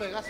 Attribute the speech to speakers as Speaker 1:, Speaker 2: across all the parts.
Speaker 1: Pegaso.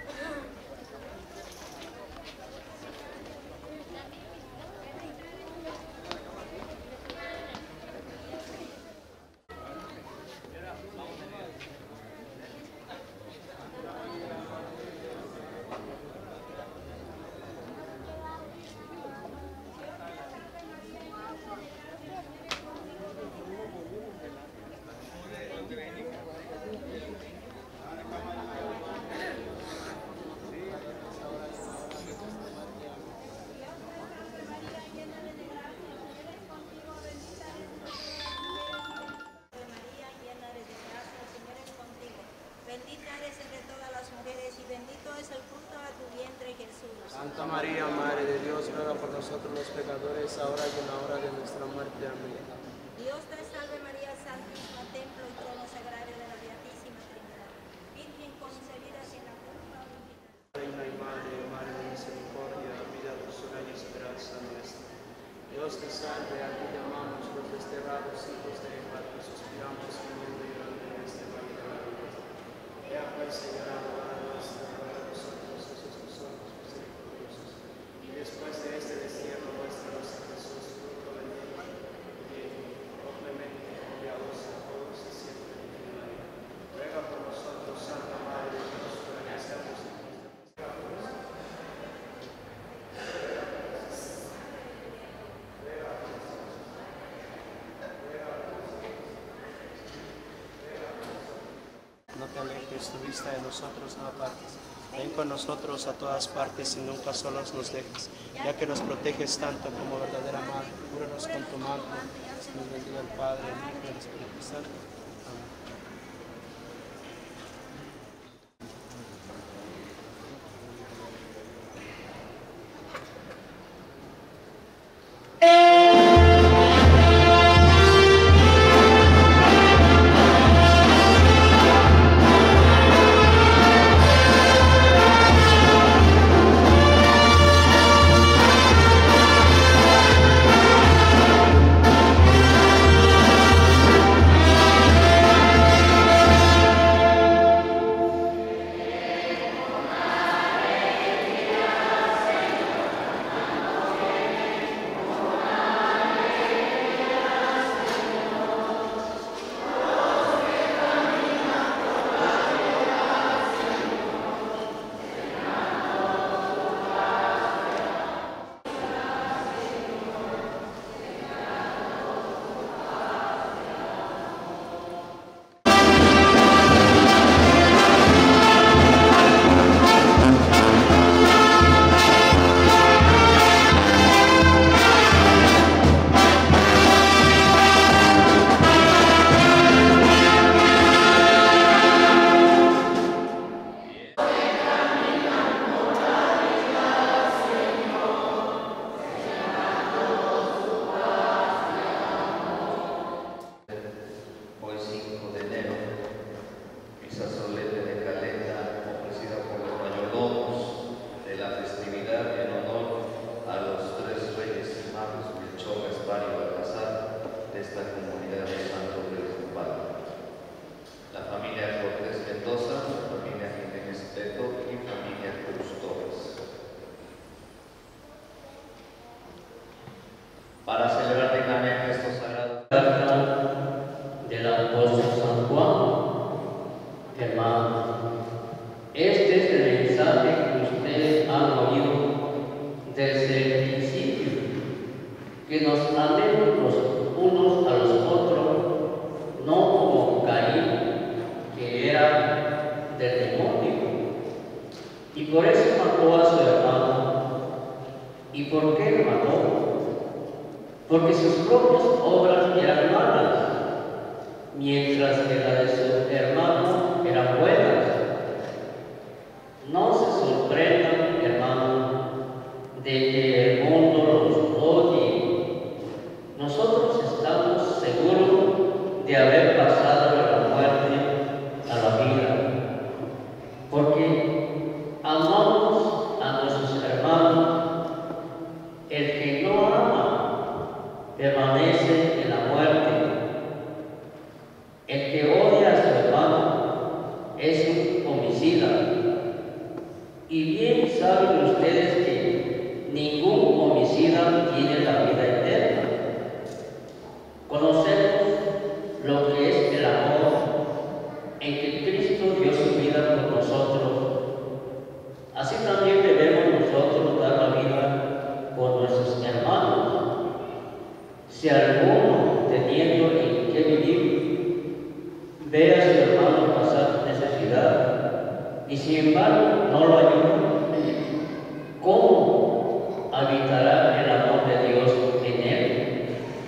Speaker 2: Santa María, Madre de Dios, ruega por nosotros los pecadores, ahora y en la hora de nuestra muerte. Amén.
Speaker 3: Dios te salve María, Santísima, templo y trono sagrario de la Beatísima Trinidad, Virgen concebida sin la culpa original.
Speaker 2: Reina y Madre, Madre de misericordia, vida, dulzura y esperanza nuestra. Dios te salve, a ti llamamos los desterrados hijos de Eva, que suspiramos gimiendo y llorando en este valle de la vida. Ea pues, Señora, abogada nuestra, ruega por nosotros, esos que somos misericordiosos. Y después de este destierro, muéstranos a Jesús, fruto bendito, oh clemente, oh piadosa, todos y siempre en la vida. Ruega por nosotros, Santa Madre de Dios, para que seamos libres de pecados. No te alejes tu vista de nosotros, no apartes. Ven con nosotros a todas partes y nunca solos nos dejes, ya que nos proteges tanto como verdadera madre. Cúbranos con tu manto, nos bendiga el Padre, el Hijo y el Espíritu Santo. Amén.
Speaker 4: Hoy 5 de enero, misa solemne de Calenda, ofrecida por los mayordomos de la festividad en honor a los tres reyes y magos Melchor, Gaspar y Baltasar de esta comunidad de Santo Principal. La familia Cortés Mendoza, la familia Jiménez Peto y familia Cruz Torres. Para celebrar dignamente estos sagrados
Speaker 5: del apóstol San Juan, hermanos, este es el mensaje que ustedes han oído desde el principio, que nos amemos los unos a los otros, no como Caín, que era del demonio, y por eso mató a su hermano. ¿Y por qué lo mató? Porque sus propias obras eran malas, mientras que la de su hermano eran buenas. No se sorprendan, hermano, de que el mundo los odie. Nosotros estamos seguros de haber pasado de la muerte a la vida, porque amamos a nuestros hermanos. El que no ama permanece en la muerte. El que odia a su hermano y sin embargo no lo ayuda, ¿cómo habitará el amor de Dios en él?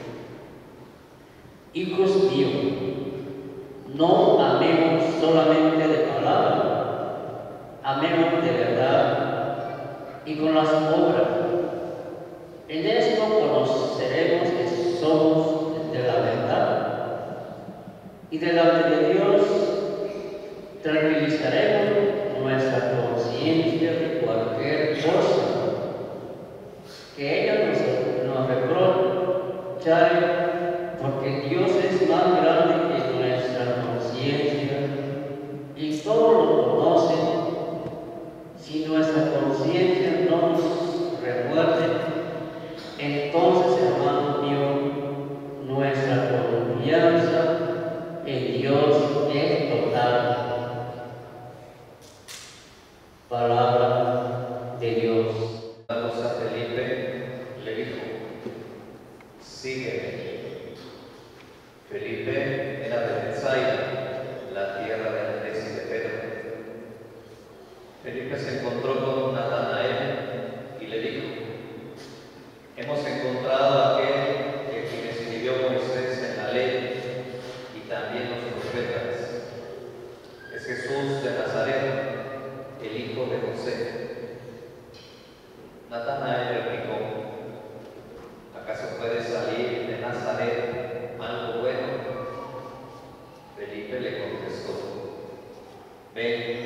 Speaker 5: Hijos míos, no amemos solamente de palabra, amemos de verdad y con las obras. En esto conoceremos que somos de la verdad, y delante de Dios tranquilizaremos nuestra conciencia de cualquier cosa que ella nos reproche, porque Dios es más grande que nuestra conciencia y todo lo conoce. Si nuestra conciencia no nos remuerde, entonces, hermano mío, nuestra confianza en Dios es total. Palabra de Dios.
Speaker 4: Vamos a Felipe, le dijo, sígueme. Felipe era de Bethsaida, la tierra de Andrés y de Pedro. Felipe se encontró con Natanael y le dijo, hemos encontrado a aquel que quien escribió Moisés en la ley y también los profetas. Es Jesús de Nazaret, el hijo de José. Natanael replicó, ¿acaso puede salir de Nazaret algo bueno? Felipe le contestó, ven